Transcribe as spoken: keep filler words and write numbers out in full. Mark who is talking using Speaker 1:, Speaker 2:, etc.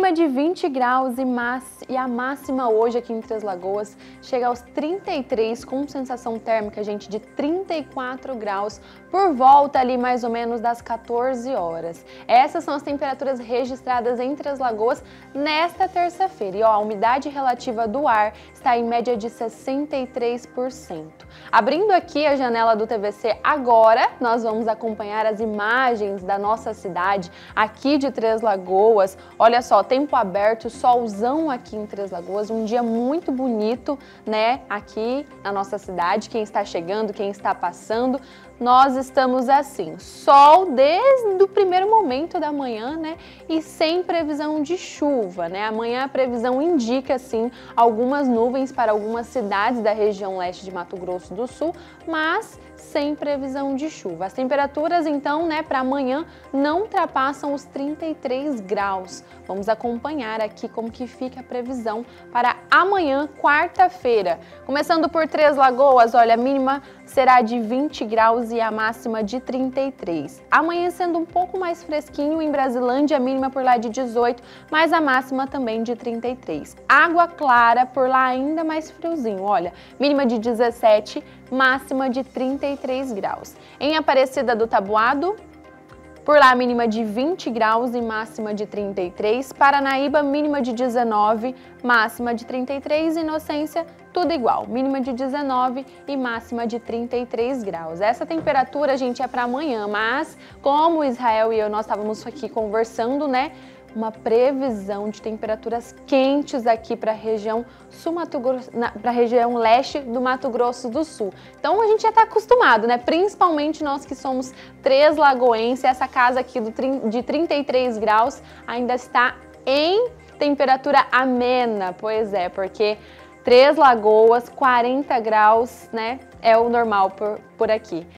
Speaker 1: Mínima de vinte graus e, mass... e a máxima hoje aqui em Três Lagoas chega aos trinta e três, com sensação térmica, gente, de trinta e quatro graus, por volta ali mais ou menos das quatorze horas. Essas são as temperaturas registradas em Três Lagoas nesta terça-feira. E ó, a umidade relativa do ar está em média de sessenta e três por cento. Abrindo aqui a janela do T V C agora, nós vamos acompanhar as imagens da nossa cidade aqui de Três Lagoas. Olha só, tempo aberto, solzão aqui em Três Lagoas, um dia muito bonito, né, aqui na nossa cidade. Quem está chegando, quem está passando, nós estamos assim, sol desde o primeiro momento da manhã, né, e sem previsão de chuva, né. Amanhã a previsão indica, sim, algumas nuvens para algumas cidades da região leste de Mato Grosso do Sul, mas sem previsão de chuva. As temperaturas, então, né, para amanhã não ultrapassam os trinta e três graus. Vamos acompanhar aqui como que fica a previsão para amanhã, quarta-feira. Começando por Três Lagoas, olha, a mínima será de vinte graus e a máxima de trinta e três. Amanhã sendo um pouco mais fresquinho em Brasilândia, a mínima por lá de dezoito, mas a máxima também de trinta e três. Água Clara, por lá ainda mais friozinho, olha, mínima de dezessete, máxima de trinta e três graus. Em Aparecida do Taboado, por lá mínima de vinte graus e máxima de trinta e três. Paranaíba, mínima de dezenove, máxima de trinta e três. Inocência, tudo igual, mínima de dezenove e máxima de trinta e três graus. Essa temperatura, gente, é para amanhã, mas como Israel e eu, nós estávamos aqui conversando, né? Uma previsão de temperaturas quentes aqui para a região sul Mato Grosso, para a região leste do Mato Grosso do Sul. Então a gente já está acostumado, né? Principalmente nós que somos três lagoenses, essa casa aqui do, de trinta e três graus ainda está em temperatura amena, pois é, porque Três Lagoas, quarenta graus, né? É o normal por, por aqui.